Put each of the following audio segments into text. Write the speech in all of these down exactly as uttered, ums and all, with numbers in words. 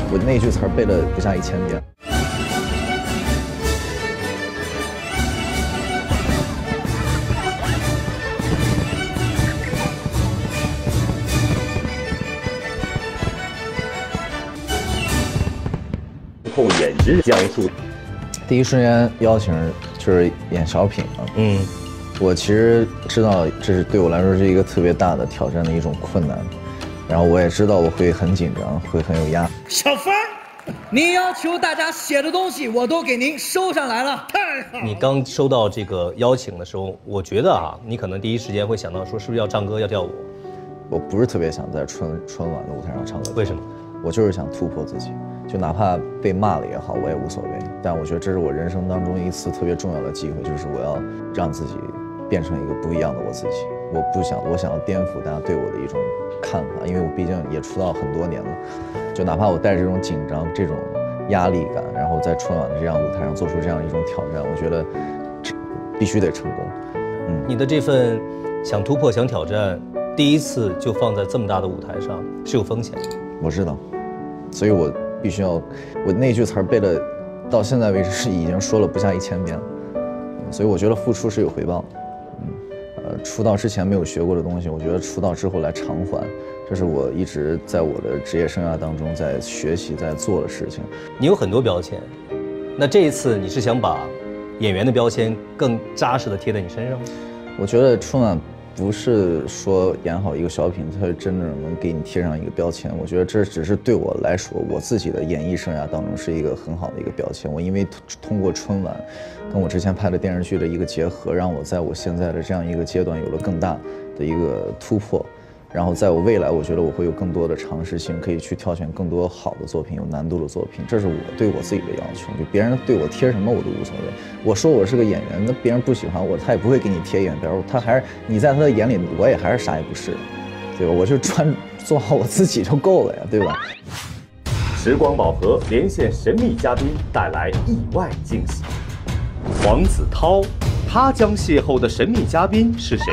我那句词儿背了不下一千遍。 后演日江苏， 第一瞬间邀请就是演小品嘛，嗯，我其实知道这是对我来说是一个特别大的挑战的一种困难，然后我也知道我会很紧张，会很有压力。 小范，您要求大家写的东西我都给您收上来了，太好了。 你刚收到这个邀请的时候，我觉得啊，你可能第一时间会想到说，是不是要唱歌要跳舞？ 我不是特别想在春春晚的舞台上唱歌， 为什么？ 我就是想突破自己。就哪怕被骂了也好，我也无所谓。但我觉得这是我人生当中一次特别重要的机会，就是我要让自己变成一个不一样的我自己。我不想，我想要颠覆大家对我的一种看法，因为我毕竟也出道很多年了。就哪怕我带着这种紧张、这种压力感，然后在春晚的这样舞台上做出这样一种挑战，我觉得这必须得成功。 嗯，你的这份想突破、想挑战，第一次就放在这么大的舞台上是有风险的。 我知道，所以我。必须要，我那句词儿背了，到现在为止是已经说了不下一千遍了，所以我觉得付出是有回报的。嗯，呃，出道之前没有学过的东西，我觉得出道之后来偿还，这是我一直在我的职业生涯当中在学习、在做的事情。 你有很多标签，那这一次你是想把演员的标签更扎实的贴在你身上吗？ 我觉得春晚不是说演好一个小品，它真正能给你贴上一个标签。我觉得这只是对我来说，我自己的演艺生涯当中是一个很好的一个标签。我因为通过春晚，跟我之前拍的电视剧的一个结合，让我在我现在的这样一个阶段有了更大的一个突破。然后在我未来，我觉得我会有更多的尝试性，可以去挑选更多好的作品，有难度的作品。这是我对我自己的要求。就别人对我贴什么我都无所谓。我说我是个演员，那别人不喜欢我，他也不会给你贴演员标。他还是你在他的眼里，我也还是啥也不是，对吧？我就专做好我自己就够了呀，对吧？ 时光宝盒连线神秘嘉宾，带来意外惊喜。黄子韬，他将邂逅的神秘嘉宾是谁？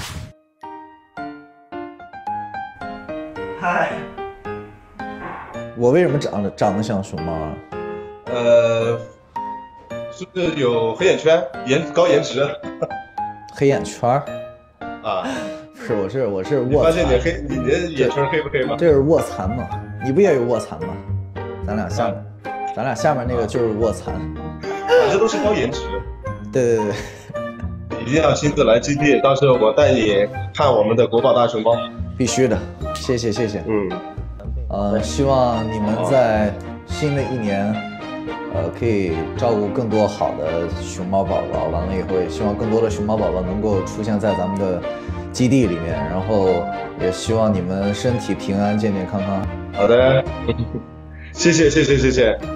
嗨， 我为什么长得长得像熊猫啊？ 呃，是不是有黑眼圈，颜高颜值？ 黑眼圈儿？ 啊， 不是，我是我是卧蚕。 你发现你黑，你的眼圈黑不黑吗？ 这是卧蚕吗？你不也有卧蚕吗？咱俩下面，啊、咱俩下面那个就是卧蚕。 啊，这都是高颜值。 对对对。 一定要亲自来基地，到时候我带你看我们的国宝大熊猫。 必须的，谢谢谢谢。 嗯， 呃，希望你们在新的一年，呃，可以照顾更多好的熊猫宝宝。完了以后，也希望更多的熊猫宝宝能够出现在咱们的基地里面。然后也希望你们身体平安、健健康康。 好的，谢谢谢谢谢谢。